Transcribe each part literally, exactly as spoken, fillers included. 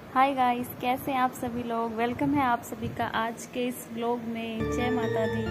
Hi guys, कैसे हैं आप सभी लोग। वेलकम है आप सभी का आज के इस व्लॉग में। जय माता दी।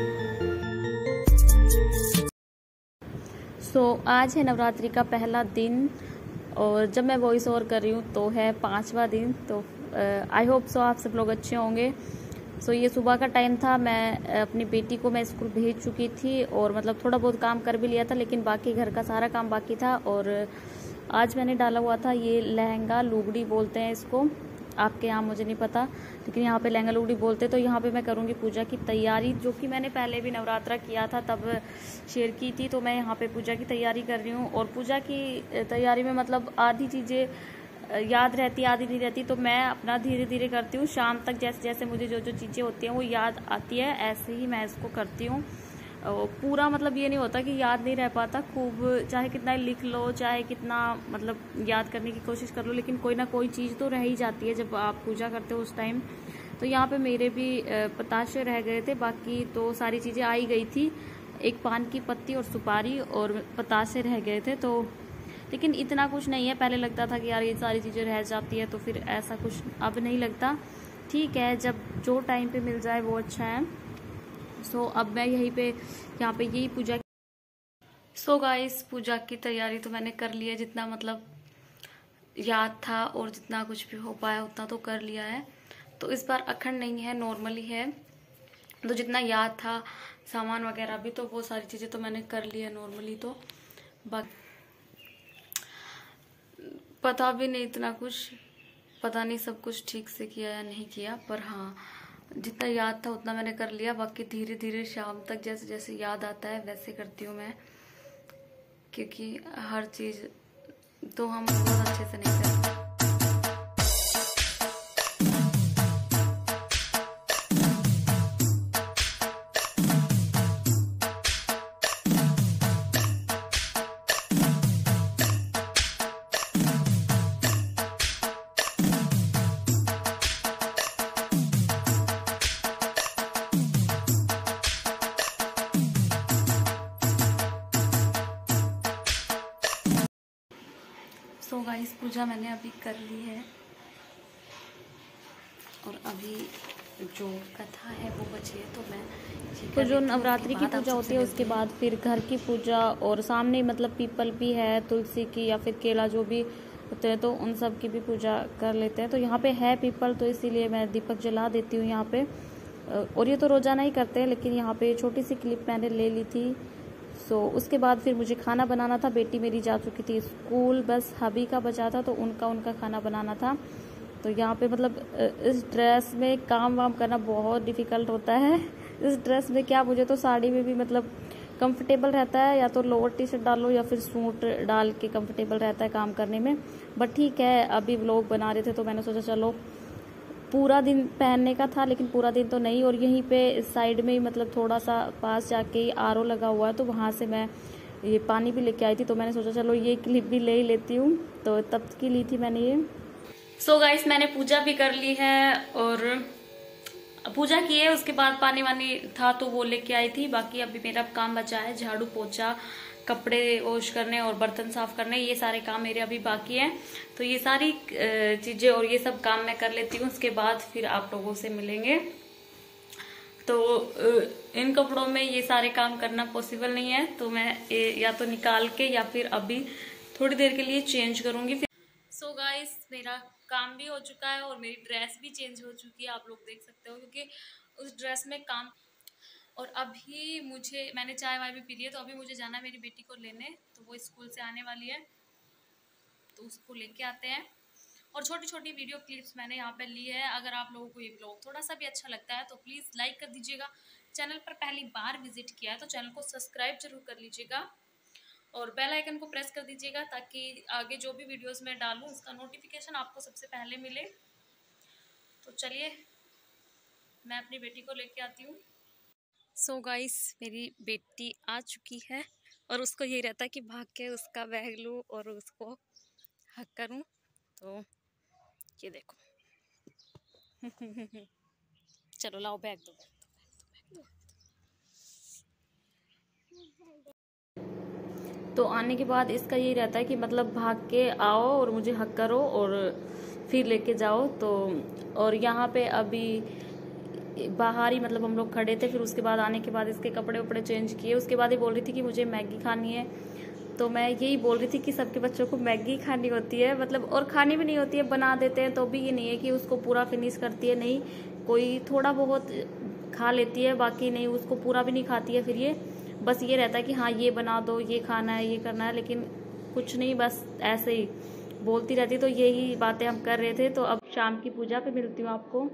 सो so, आज है नवरात्रि का पहला दिन और जब मैं वॉइस ओवर कर रही हूँ तो है पांचवा दिन। तो आई होप सो आप सब लोग अच्छे होंगे। सो so, ये सुबह का टाइम था। मैं अपनी बेटी को मैं स्कूल भेज चुकी थी और मतलब थोड़ा बहुत काम कर भी लिया था, लेकिन बाकी घर का सारा काम बाकी था। और आज मैंने डाला हुआ था ये लहंगा लुगड़ी बोलते हैं इसको, आपके यहाँ मुझे नहीं पता, लेकिन यहाँ पे लहंगा लुगड़ी बोलते हैं। तो यहाँ पे मैं करूँगी पूजा की तैयारी, जो कि मैंने पहले भी नवरात्रा किया था तब शेयर की थी। तो मैं यहाँ पे पूजा की तैयारी कर रही हूँ और पूजा की तैयारी में मतलब आधी चीज़ें याद रहती आधी नहीं रहती, तो मैं अपना धीरे धीरे करती हूँ। शाम तक जैसे जैसे मुझे जो जो चीज़ें होती हैं वो याद आती है, ऐसे ही मैं इसको करती हूँ। पूरा मतलब ये नहीं होता कि याद नहीं रह पाता, खूब चाहे कितना लिख लो, चाहे कितना मतलब याद करने की कोशिश कर लो, लेकिन कोई ना कोई चीज़ तो रह ही जाती है जब आप पूजा करते हो उस टाइम। तो यहाँ पे मेरे भी पताशे रह गए थे, बाकी तो सारी चीज़ें आई गई थी। एक पान की पत्ती और सुपारी और पताशे रह गए थे। तो लेकिन इतना कुछ नहीं है। पहले लगता था कि यार ये सारी चीज़ें रह जाती है, तो फिर ऐसा कुछ अब नहीं लगता। ठीक है, जब जो टाइम पे मिल जाए वो अच्छा है। सो so, अब मैं यहीं पे यहाँ पे यही पूजा। सो so, गाइस, पूजा की तैयारी तो मैंने कर ली है, जितना मतलब याद था और जितना कुछ भी हो पाया उतना तो कर लिया है। तो इस बार अखंड नहीं है, नॉर्मली है। तो जितना याद था सामान वगैरह भी, तो वो सारी चीज़ें तो मैंने कर ली है नॉर्मली। तो बाकी पता भी नहीं, इतना कुछ पता नहीं सब कुछ ठीक से किया या नहीं किया, पर हाँ जितना याद था उतना मैंने कर लिया। बाकी धीरे धीरे शाम तक जैसे जैसे याद आता है वैसे करती हूँ मैं, क्योंकि हर चीज़ तो हम बहुत अच्छे से नहीं करते। सो गाइस, पूजा मैंने अभी कर ली है और अभी जो कथा है वो बची है, तो मैं तो जो नवरात्रि की पूजा होती है उसके बाद फिर घर की पूजा, और सामने मतलब पीपल भी है, तुलसी की या फिर केला जो भी होते हैं तो उन सब की भी पूजा कर लेते हैं। तो यहाँ पे है पीपल, तो इसीलिए मैं दीपक जला देती हूँ यहाँ पे। और ये तो रोजाना ही करते हैं, लेकिन यहाँ पे छोटी सी क्लिप मैंने ले ली थी। सो so, उसके बाद फिर मुझे खाना बनाना था। बेटी मेरी जा चुकी थी स्कूल, बस हबी का बचा था, तो उनका उनका खाना बनाना था। तो यहाँ पे मतलब इस ड्रेस में काम वाम करना बहुत डिफ़िकल्ट होता है। इस ड्रेस में क्या, मुझे तो साड़ी में भी मतलब कंफर्टेबल रहता है, या तो लोअर टी शर्ट डालो या फिर सूट डाल के कंफर्टेबल रहता है काम करने में। बट ठीक है, अभी व्लॉग बना रहे थे तो मैंने सोचा चलो पूरा दिन पहनने का था, लेकिन पूरा दिन तो नहीं। और यहीं पे साइड में ही मतलब थोड़ा सा पास जाके आर ओ लगा हुआ है, तो वहाँ से मैं ये पानी भी लेके आई थी। तो मैंने सोचा चलो ये क्लिप भी ले ही लेती हूँ, तो तब की ली थी मैंने ये। सो so गाइस, मैंने पूजा भी कर ली है और पूजा की है, उसके बाद पानी वानी था तो वो लेके आई थी। बाकी अभी मेरा काम बचा है, झाड़ू पोछा, कपड़े वॉश करने और बर्तन साफ करने, ये सारे काम मेरे अभी बाकी हैं। तो ये सारी चीजें और ये सब काम मैं कर लेती हूँ, उसके बाद फिर आप लोगों से मिलेंगे। तो इन कपड़ों में ये सारे काम करना पॉसिबल नहीं है, तो मैं या तो निकाल के या फिर अभी थोड़ी देर के लिए चेंज करूंगी। सो गाइस, मेरा काम भी हो चुका है और मेरी ड्रेस भी चेंज हो चुकी है, आप लोग देख सकते हो, क्योंकि उस ड्रेस में काम। और अभी मुझे मैंने चाय वाय भी पी ली है, तो अभी मुझे जाना है मेरी बेटी को लेने। तो वो स्कूल से आने वाली है, तो उसको लेके आते हैं। और छोटी छोटी वीडियो क्लिप्स मैंने यहाँ पे ली है। अगर आप लोगों को ये ब्लॉग थोड़ा सा भी अच्छा लगता है तो प्लीज़ लाइक कर दीजिएगा। चैनल पर पहली बार विजिट किया है तो चैनल को सब्सक्राइब जरूर कर लीजिएगा और बेल आइकन को प्रेस कर दीजिएगा, ताकि आगे जो भी वीडियोस मैं डालूँ उसका नोटिफिकेशन आपको सबसे पहले मिले। तो चलिए मैं अपनी बेटी को लेके आती हूँ। सो so गाइस, मेरी बेटी आ चुकी है और उसको यही रहता है कि भाग के उसका बैग लूँ और उसको हक करूँ। तो ये देखो चलो लाओ बैग दो, बैग दो, बैग दो। तो आने के बाद इसका यही रहता है कि मतलब भाग के आओ और मुझे हक करो और फिर लेके जाओ। तो और यहाँ पे अभी बाहर ही मतलब हम लोग खड़े थे, फिर उसके बाद आने के बाद इसके कपड़े वपड़े चेंज किए। उसके बाद ये बोल रही थी कि मुझे मैगी खानी है, तो मैं यही बोल रही थी कि सबके बच्चों को मैगी खानी होती है, मतलब और खानी भी नहीं होती है, बना देते हैं तो भी ये नहीं है कि उसको पूरा फिनिश करती है, नहीं, कोई थोड़ा बहुत खा लेती है, बाकी नहीं, उसको पूरा भी नहीं खाती है। फिर ये बस ये रहता है कि हाँ ये बना दो, ये खाना है, ये करना है, लेकिन कुछ नहीं, बस ऐसे ही बोलती रहती। तो यही बातें हम कर रहे थे। तो अब शाम की पूजा पे मिलती हूँ आपको।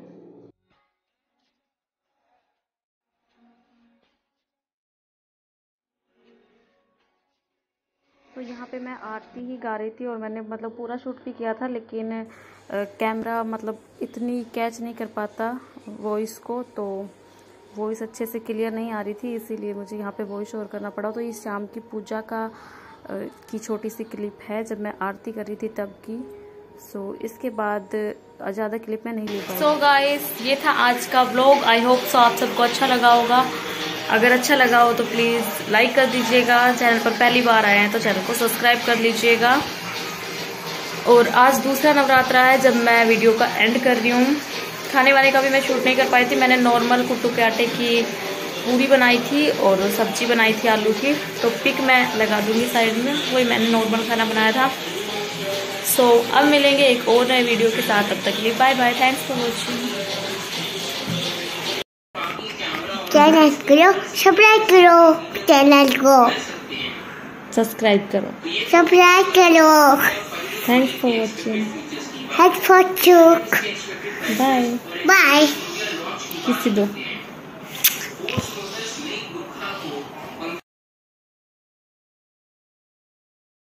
तो यहाँ पे मैं आरती ही गा रही थी और मैंने मतलब पूरा शूट भी किया था, लेकिन आ, कैमरा मतलब इतनी कैच नहीं कर पाता वॉइस को, तो वॉइस अच्छे से क्लियर नहीं आ रही थी, इसीलिए मुझे यहाँ पे वॉइस ओवर करना पड़ा। तो ये शाम की पूजा का आ, की छोटी सी क्लिप है, जब मैं आरती कर रही थी तब की। सो इसके बाद ज़्यादा क्लिप मैं नहीं ले पाई। सो गाइस, ये था आज का व्लॉग। आई होप सो आप सबको अच्छा लगा होगा। अगर अच्छा लगा हो तो प्लीज़ लाइक कर दीजिएगा। चैनल पर पहली बार आए हैं तो चैनल को सब्सक्राइब कर लीजिएगा। और आज दूसरा नवरात्रा है जब मैं वीडियो का एंड कर रही हूँ। खाने वाने का भी मैं शूट नहीं कर पाई थी। मैंने नॉर्मल कुट्टू के आटे की पूरी बनाई थी और सब्जी बनाई थी आलू की, तो पिक मैं लगा दूंगी साइड में, वही मैंने नॉर्मल खाना बनाया था। सो so, अब मिलेंगे एक और नए वीडियो के साथ, तब तक के लिए bye bye, thanks for watching. Channel करो सब्सक्राइब करो, चैनल को सब्सक्राइब करो सब्सक्राइब करो। Thanks for watching. Thanks for watching. Bye bye. किसी दो